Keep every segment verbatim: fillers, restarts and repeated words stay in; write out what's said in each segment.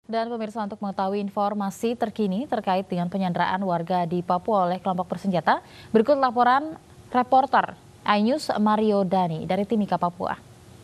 Dan pemirsa, untuk mengetahui informasi terkini terkait dengan penyanderaan warga di Papua oleh kelompok bersenjata, berikut laporan reporter iNews Mario Dani dari Timika, Papua.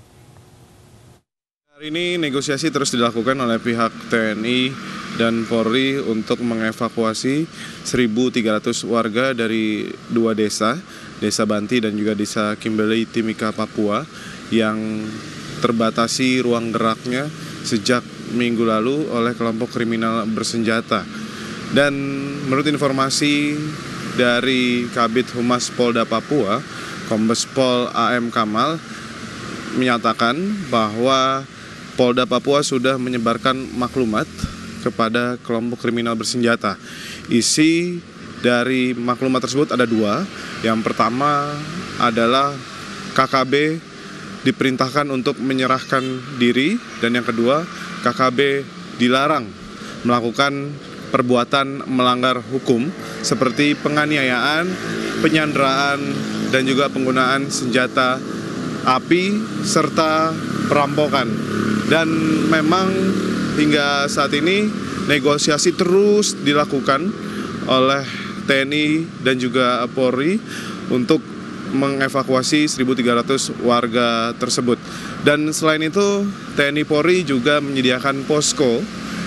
Hari ini negosiasi terus dilakukan oleh pihak T N I dan Polri untuk mengevakuasi seribu tiga ratus warga dari dua desa, Desa Banti dan juga Desa Kimbeli, Timika, Papua, yang terbatasi ruang geraknya sejak minggu lalu oleh kelompok kriminal bersenjata. Dan menurut informasi dari Kabid Humas Polda Papua, Kombes Pol A M Kamal menyatakan bahwa Polda Papua sudah menyebarkan maklumat kepada kelompok kriminal bersenjata. Isi dari maklumat tersebut ada dua. Yang pertama adalah K K B diperintahkan untuk menyerahkan diri, dan yang kedua K K B dilarang melakukan perbuatan melanggar hukum seperti penganiayaan, penyanderaan, dan juga penggunaan senjata api serta perampokan. Dan memang hingga saat ini negosiasi terus dilakukan oleh T N I dan juga Polri untuk mengevakuasi seribu tiga ratus warga tersebut. Dan selain itu, T N I Polri juga menyediakan posko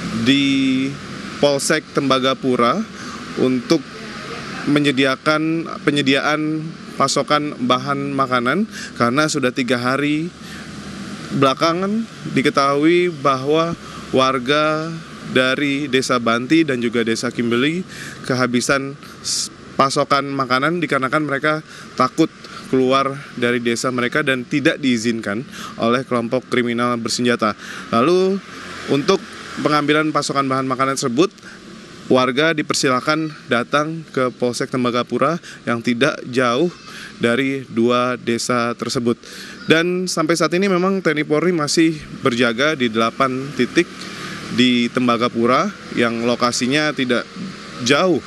di Polsek Tembagapura untuk menyediakan penyediaan pasokan bahan makanan, karena sudah tiga hari belakangan diketahui bahwa warga dari Desa Banti dan juga Desa Kimbeli kehabisan pasokan makanan dikarenakan mereka takut keluar dari desa mereka dan tidak diizinkan oleh kelompok kriminal bersenjata. Lalu untuk pengambilan pasokan bahan makanan tersebut, warga dipersilakan datang ke Polsek Tembagapura yang tidak jauh dari dua desa tersebut. Dan sampai saat ini memang T N I Polri masih berjaga di delapan titik di Tembagapura yang lokasinya tidak jauh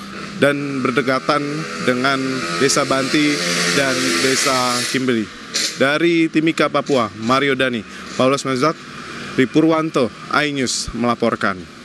dan berdekatan dengan Desa Banti dan Desa Kimbeli. Dari Timika, Papua, Mario Dani, Paulus Mezak, Ripurwanto, iNews melaporkan.